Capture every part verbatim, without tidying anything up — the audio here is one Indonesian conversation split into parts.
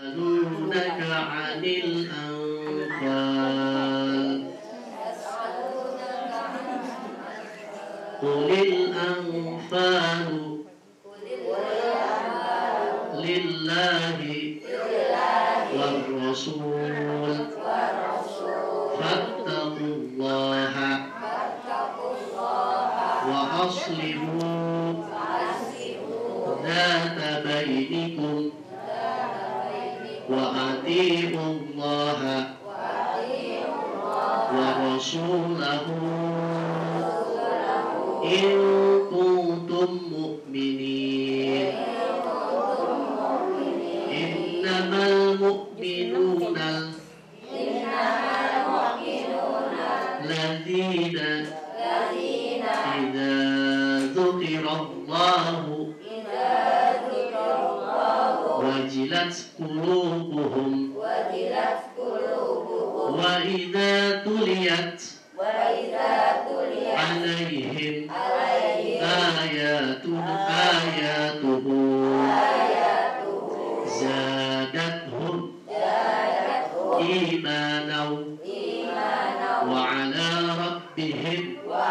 يسألونك عن الأنفال قل الأنفال لله والرسول فاتقوا الله وأصلحوا ذات بينكم وأطيعوا الله ورسوله إن كنتم مؤمنين إنما المؤمنون الذين إذا ذكر الله وجلت قلوبهم وإذا تليت عليهم آياته آياته زادتهم إيمانا وعلى ربهم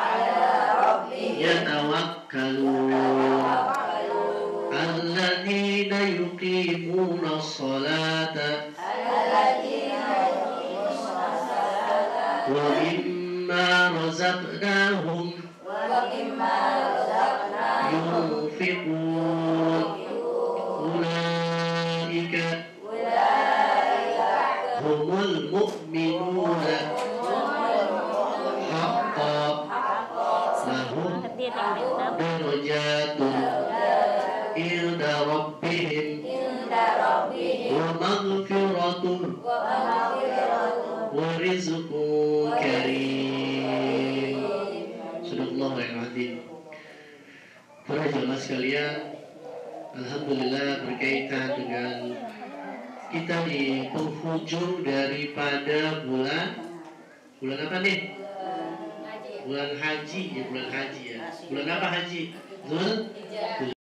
يتوكلون الذين يقيمون الصلاة ومما رزقناهم ينفقون أولئك هم المؤمنون حقا لهم درجات عند ربهم ومغفرة ورزق karim. Subhanallahul azim. Para jemaah sekalian, alhamdulillah berkaitan dengan kita di penghujung daripada bulan bulan apa nih? Bulan haji ya, bulan haji ya. Bulan apa haji? Zul